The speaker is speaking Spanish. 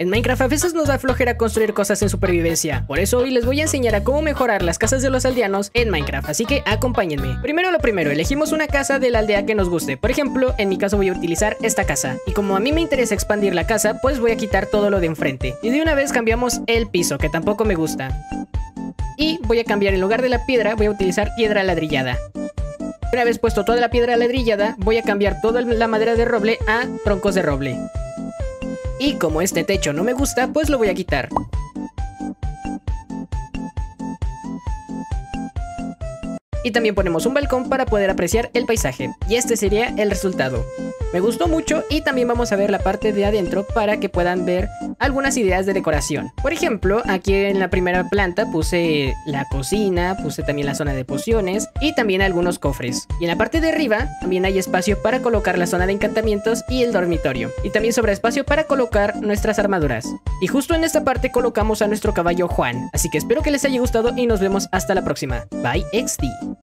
En Minecraft a veces nos da flojera construir cosas en supervivencia, por eso hoy les voy a enseñar a cómo mejorar las casas de los aldeanos en Minecraft, así que acompáñenme. Primero lo primero, elegimos una casa de la aldea que nos guste. Por ejemplo, en mi caso voy a utilizar esta casa, y como a mí me interesa expandir la casa, pues voy a quitar todo lo de enfrente. Y de una vez cambiamos el piso, que tampoco me gusta. Y voy a cambiar, en lugar de la piedra, voy a utilizar piedra ladrillada. Una vez puesto toda la piedra ladrillada, voy a cambiar toda la madera de roble a troncos de roble. Y como este techo no me gusta, pues lo voy a quitar. Y también ponemos un balcón para poder apreciar el paisaje. Y este sería el resultado. Me gustó mucho y también vamos a ver la parte de adentro para que puedan ver algunas ideas de decoración. Por ejemplo, aquí en la primera planta puse la cocina, puse también la zona de pociones y también algunos cofres. Y en la parte de arriba también hay espacio para colocar la zona de encantamientos y el dormitorio. Y también sobra espacio para colocar nuestras armaduras. Y justo en esta parte colocamos a nuestro caballo Juan. Así que espero que les haya gustado y nos vemos hasta la próxima. Bye XD.